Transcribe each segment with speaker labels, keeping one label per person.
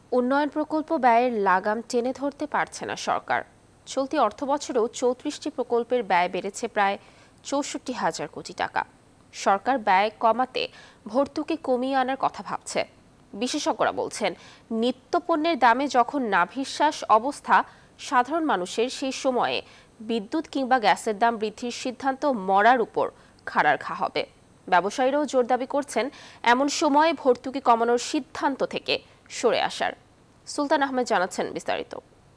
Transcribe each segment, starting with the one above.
Speaker 1: উন্নয়ন প্রকল্প ব্যয়ের লাগাম টেনে ধরতে পারছে না সরকার। চলতি অর্থবছরেও ৩৪টি প্রকল্পের ব্যয় বেড়েছে প্রায় ৬৪,০০০ কোটি টাকা। সরকার ব্যয় কমাতে ভর্তুকি কমিয়ে আনার কথা ভাবছে। বিশেষজ্ঞরা বলছেন, নিত্যপণ্যের দামে যখন নাভিশ্বাস অবস্থা, সাধারণ মানুষের সেই সময়ে বিদ্যুৎ কিংবা গ্যাসের দাম বৃদ্ধির সিদ্ধান্ত মরার উপর খাড়ার ঘা হবে। ব্যবসায়ীরাও জোর দাবি করছেন এমন সময়ে ভর্তুকি কমানোর সিদ্ধান্ত থেকে সরে আসার। সুলতান আহমেদ জানাচ্ছেন বিস্তারিত।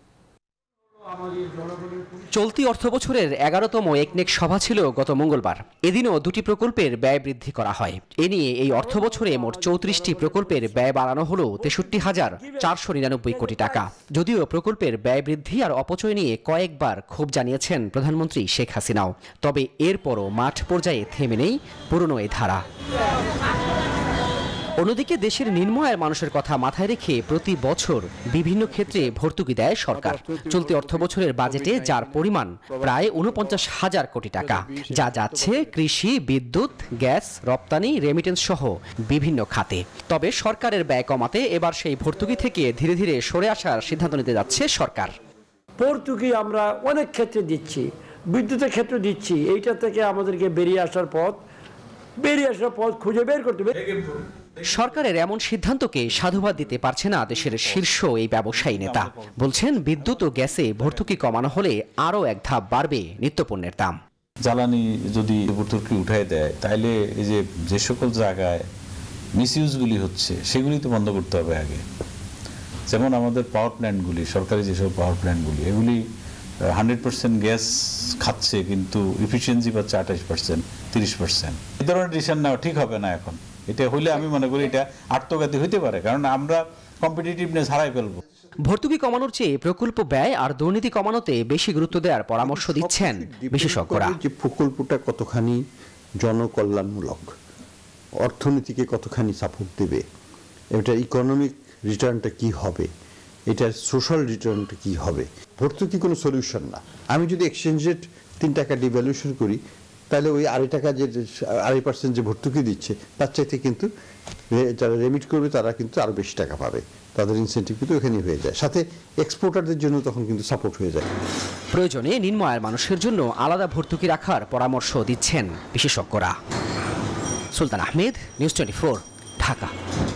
Speaker 2: চলতি অর্থবছরের ১১তম একনেক সভা ছিল গত মঙ্গলবার। এদিনও দুটি প্রকল্পের ব্যয় বৃদ্ধি করা হয়। এ নিয়ে এই অর্থবছরে মোট ৩৪টি প্রকল্পের ব্যয় বাড়ানো হলো ৬৩,৪৯৯ কোটি টাকা। যদিও প্রকল্পের ব্যয় বৃদ্ধি আর অপচয় নিয়ে কয়েকবার ক্ষোভ জানিয়েছেন প্রধানমন্ত্রী শেখ হাসিনাও, তবে এরপরও মাঠ পর্যায়ে থেমে নেই পুরনো এই ধারা। অন্যদিকে দেশের নিম্ন আয়ের মানুষের কথা মাথায় রেখে প্রতি বছর বিভিন্ন ক্ষেত্রে ভর্তুকি দেয় সরকার। চলতি অর্থবছরের বাজেটে যার পরিমাণ প্রায় ৪৯,০০০ কোটি টাকা, যা যাচ্ছে কৃষি, বিদ্যুৎ, গ্যাস, রপ্তানি, রেমিটেন্স সহ বিভিন্ন খাতে। তবে সরকারের ব্যয় কমাতে এবার সেই ভর্তুকি থেকে ধীরে ধীরে সরে আসার সিদ্ধান্ত নিতে যাচ্ছে সরকার।
Speaker 3: ভর্তুকি আমরা অনেক ক্ষেত্রে দিচ্ছি, বিদ্যুতের ক্ষেত্রে দিচ্ছি। এইটা থেকে আমাদেরকে বেরিয়ে আসার পথ খুঁজে বের করতে হবে।
Speaker 2: সরকারের এমন সিদ্ধান্তকে সাধুবাদ দিতে পারছে না দেশের শীর্ষ এই ব্যবসায়ী নেতা। বলছেন, বিদ্যুৎ ও গ্যাসে ভর্তুকি কমানো হলে আরও এক ধাপ বাড়বে নিত্যপণ্যের দাম।
Speaker 4: জ্বালানি যদি ভর্তুকি উঠায় দেয়, তাহলে এই যে সকল জায়গায় মিসইউজগুলি হচ্ছে সেগুলি তো বন্ধ করতে হবে আগে। যেমন আমাদের পাওয়ার প্ল্যান্টগুলি, সরকারি যেসব পাওয়ার প্ল্যান্টগুলি, এগুলি 100% গ্যাস খাচ্ছে, কিন্তু এফিসিয়েন্সি পাচ্ছে 28%, 30%। এই ধরনের ডিসিশন নেওয়া ঠিক হবে না এখন। এটা হইলে আমি মনে করি এটা আত্মঘাতী হইতে পারে, কারণ আমরা কম্পিটিটিভনেস হারাই ফেলবো।
Speaker 2: ভর্তুকি কমানোর চেয়ে প্রকল্প ব্যয় আর দুর্নীতি কমানোতে বেশি গুরুত্ব দেওয়ার পরামর্শ দিচ্ছেন বিশেষজ্ঞরা।
Speaker 5: যে প্রকল্পটা কতখানি জনকল্যাণমূলক, অর্থনীতিকে কতখানি সাপোর্ট দেবে, এটা ইকোনমিক রিটার্নটা কি হবে, এটার সোশ্যাল রিটার্নটা কি হবে। ভর্তুকি কোনো সলিউশন না। আমি যদি এক্সচেঞ্জ রেট ৩ টাকা ডিভ্যালুয়েশন করি, তাহলে ওই 2.5% যে ভর্তুকি দিচ্ছে তার চাইতে কিন্তু যারা রেমিট করবে তারা কিন্তু আরও বেশি টাকা পাবে। তাদের ইনসেন্টিভ কিন্তু এখানেই হয়ে যায়, সাথে এক্সপোর্টারদের জন্য তখন কিন্তু সাপোর্ট হয়ে যায়।
Speaker 2: প্রয়োজনে নিম্ন আয়ের মানুষের জন্য আলাদা ভর্তুকি রাখার পরামর্শ দিচ্ছেন বিশেষজ্ঞরা। সুলতান আহমেদ, নিউজ 24, ঢাকা।